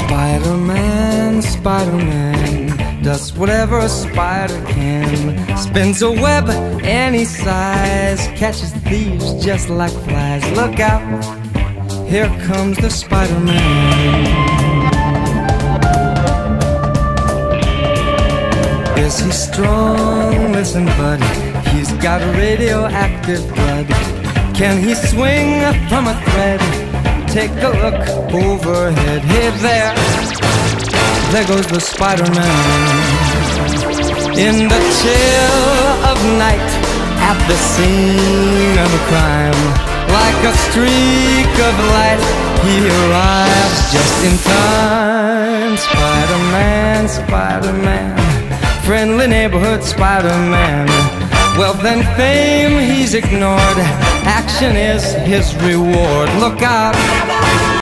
Spider-Man, Spider-Man does whatever a spider can. Spins a web any size, catches thieves just like flies. Look out, here comes the Spider-Man. Is he strong? Listen, buddy, he's got radioactive blood. Can he swing from a thread? Take a look overhead. Hey there goes the Spider-Man. In the chill of night, at the scene of a crime, like a streak of light, he arrives just in time. Spider-Man, Spider-Man, friendly neighborhood Spider-Man. Wealth and fame he's ignored, action is his reward. Look out,